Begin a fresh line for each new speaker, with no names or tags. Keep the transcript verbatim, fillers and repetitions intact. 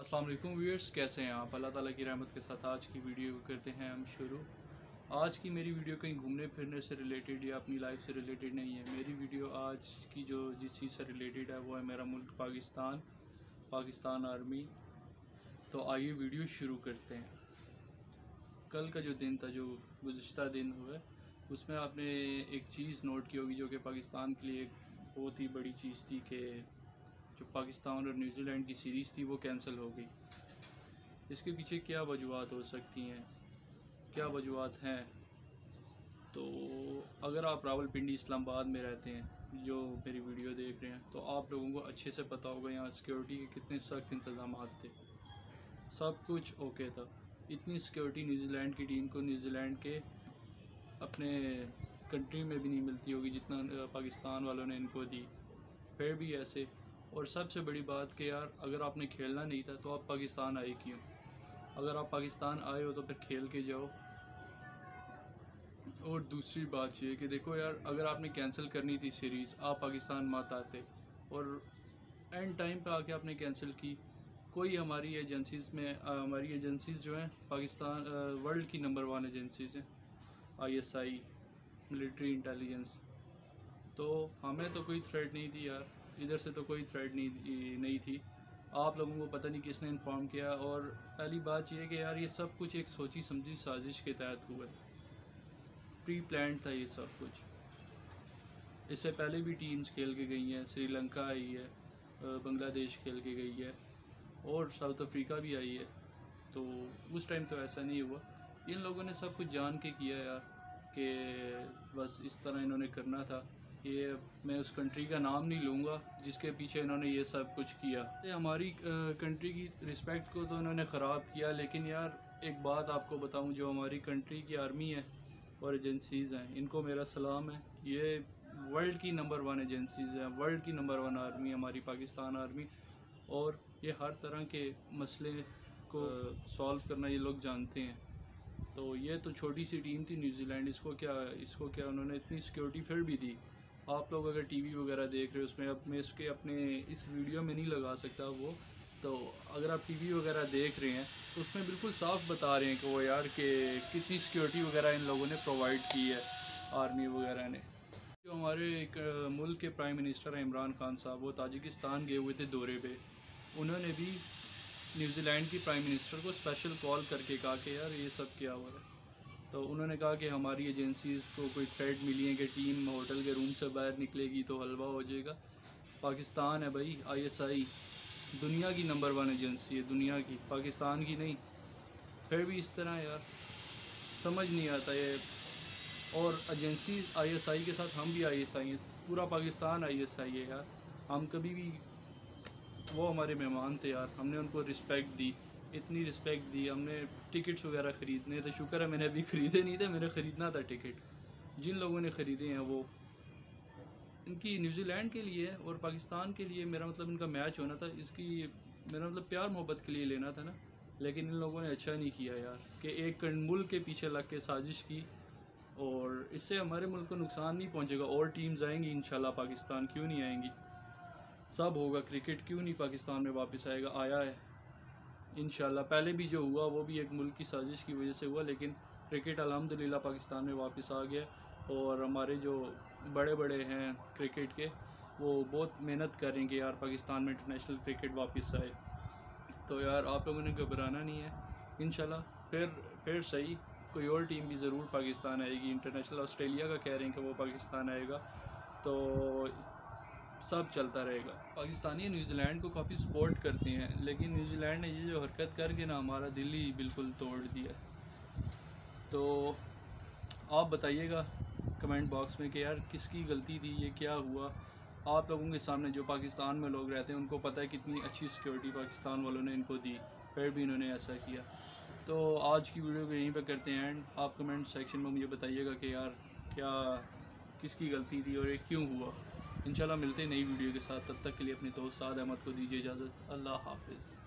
अस्सलाम वालेकुम व्यूअर्स, कैसे हैं आप। अल्लाह ताला की रहमत के साथ आज की वीडियो करते हैं हम शुरू। आज की मेरी वीडियो कहीं घूमने फिरने से रिलेटेड या अपनी लाइफ से रिलेटेड नहीं है। मेरी वीडियो आज की जो जिस चीज़ से रिलेटेड है वो है मेरा मुल्क पाकिस्तान, पाकिस्तान आर्मी। तो आइए वीडियो शुरू करते हैं। कल का जो दिन था, जो गुज़िश्ता दिन हुआ, उसमें आपने एक चीज़ नोट की होगी जो कि पाकिस्तान के लिए एक बहुत ही बड़ी चीज़ थी कि जो पाकिस्तान और न्यूजीलैंड की सीरीज़ थी वो कैंसिल हो गई। इसके पीछे क्या वजूहत हो सकती हैं, क्या वजूहत हैं। तो अगर आप रावलपिंडी इस्लामाबाद में रहते हैं, जो मेरी वीडियो देख रहे हैं, तो आप लोगों को अच्छे से पता होगा यहाँ सिक्योरिटी के कितने सख्त इंतज़ाम थे। सब कुछ ओके था। इतनी सिक्योरिटी न्यूजीलैंड की टीम को न्यूजीलैंड के अपने कंट्री में भी नहीं मिलती होगी जितना पाकिस्तान वालों ने इनको दी। फिर भी ऐसे। और सबसे बड़ी बात कि यार अगर आपने खेलना नहीं था तो आप पाकिस्तान आए क्यों। अगर आप पाकिस्तान आए हो तो फिर खेल के जाओ। और दूसरी बात ये कि देखो यार, अगर आपने कैंसिल करनी थी सीरीज़, आप पाकिस्तान मत आते और एंड टाइम पे आके आपने कैंसिल की। कोई हमारी एजेंसीज़ में हमारी एजेंसीज़ जो हैं पाकिस्तान वर्ल्ड की नंबर वन एजेंसीज़ हैं, I S I, military intelligence. तो हमें तो कोई थ्रेट नहीं थी यार, इधर से तो कोई थ्रेट नहीं नहीं थी। आप लोगों को पता नहीं किसने इन्फॉर्म किया। और पहली बात यह कि यार ये सब कुछ एक सोची समझी साजिश के तहत हुआ है, प्री प्लान्ड था ये सब कुछ। इससे पहले भी टीम्स खेल के गई हैं, श्रीलंका आई है, बांग्लादेश खेल के गई है और साउथ अफ्रीका भी आई है। तो उस टाइम तो ऐसा नहीं हुआ। इन लोगों ने सब कुछ जान के किया यार कि बस इस तरह इन्होंने करना था। ये मैं उस कंट्री का नाम नहीं लूँगा जिसके पीछे इन्होंने ये सब कुछ किया। तो हमारी कंट्री की रिस्पेक्ट को तो इन्होंने ख़राब किया। लेकिन यार एक बात आपको बताऊं, जो हमारी कंट्री की आर्मी है और एजेंसीज़ हैं, इनको मेरा सलाम है। ये वर्ल्ड की नंबर वन एजेंसीज़ हैं, वर्ल्ड की नंबर वन आर्मी हमारी पाकिस्तान आर्मी। और ये हर तरह के मसले को सॉल्व करना ये लोग जानते हैं। तो ये तो छोटी सी टीम थी न्यूजीलैंड, इसको क्या इसको क्या उन्होंने इतनी सिक्योरिटी फिर भी दी। आप लोग अगर टीवी वगैरह देख रहे हो, उसमें अब मैं इसके अपने इस वीडियो में नहीं लगा सकता वो, तो अगर आप टीवी वगैरह देख रहे हैं तो उसमें बिल्कुल साफ बता रहे हैं कि वो यार कि कितनी सिक्योरिटी वगैरह इन लोगों ने प्रोवाइड की है, आर्मी वगैरह ने। जो हमारे एक मुल्क के प्राइम मिनिस्टर हैं इमरान खान साहब, वो ताजिकिस्तान गए हुए थे दौरे पे। उन्होंने भी न्यूजीलैंड की प्राइम मिनिस्टर को स्पेशल कॉल करके कहा कि यार ये सब क्या हो रहा है। तो उन्होंने कहा कि हमारी एजेंसीज़ को कोई थ्रेट मिली है कि टीम होटल के रूम से बाहर निकलेगी तो हलवा हो जाएगा। पाकिस्तान है भाई, आई एस आई दुनिया की नंबर वन एजेंसी है, दुनिया की, पाकिस्तान की नहीं। फिर भी इस तरह यार समझ नहीं आता ये। और एजेंसी आई एस आई के साथ हम भी आई एस आई हैं, पूरा पाकिस्तान आई एस आई है यार। हम कभी भी, वो हमारे मेहमान थे यार, हमने उनको रिस्पेक्ट दी, इतनी रिस्पेक्ट दी। हमने टिकट्स वगैरह ख़रीदने थे, शुक्र है मैंने अभी ख़रीदे नहीं थे, मेरे ख़रीदना था टिकट। जिन लोगों ने ख़रीदे हैं वो इनकी न्यूजीलैंड के लिए और पाकिस्तान के लिए, मेरा मतलब इनका मैच होना था, इसकी मेरा मतलब प्यार मोहब्बत के लिए लेना था ना। लेकिन इन लोगों ने अच्छा नहीं किया यार कि एक मुल्क के पीछे लग के साजिश की। और इससे हमारे मुल्क को नुकसान नहीं पहुँचेगा। और टीम्स आएंगी इंशाल्लाह पाकिस्तान, क्यों नहीं आएंगी, सब होगा। क्रिकेट क्यों नहीं पाकिस्तान में वापस आएगा, आया है इंशाल्लाह। पहले भी जो हुआ वो भी एक मुल्क की साजिश की वजह से हुआ, लेकिन क्रिकेट अल्हम्दुलिल्लाह पाकिस्तान में वापस आ गया। और हमारे जो बड़े बड़े हैं क्रिकेट के, वो बहुत मेहनत करेंगे यार पाकिस्तान में इंटरनेशनल क्रिकेट वापस आए। तो यार आप लोगों ने घबराना नहीं है, इंशाल्लाह फिर फिर सही कोई और टीम भी ज़रूर पाकिस्तान आएगी। इंटरनेशनल ऑस्ट्रेलिया का कह रहे हैं कि वो पाकिस्तान आएगा, तो सब चलता रहेगा। पाकिस्तानी न्यूजीलैंड को काफ़ी सपोर्ट करते हैं, लेकिन न्यूजीलैंड ने ये जो हरकत करके ना हमारा दिल ही बिल्कुल तोड़ दिया। तो आप बताइएगा कमेंट बॉक्स में कि यार किसकी गलती थी, ये क्या हुआ। आप लोगों के सामने, जो पाकिस्तान में लोग रहते हैं, उनको पता है कितनी अच्छी सिक्योरिटी पाकिस्तान वालों ने इनको दी, फिर भी इन्होंने ऐसा किया। तो आज की वीडियो को यहीं पर करते हैं एंड। आप कमेंट सेक्शन में मुझे बताइएगा कि यार क्या किसकी गलती थी और ये क्यों हुआ। इंशाल्लाह मिलते हैं नई वीडियो के साथ, तब तक के लिए अपने दोस्त साद अहमद को दीजिए इजाज़त। अल्लाह हाफिज़।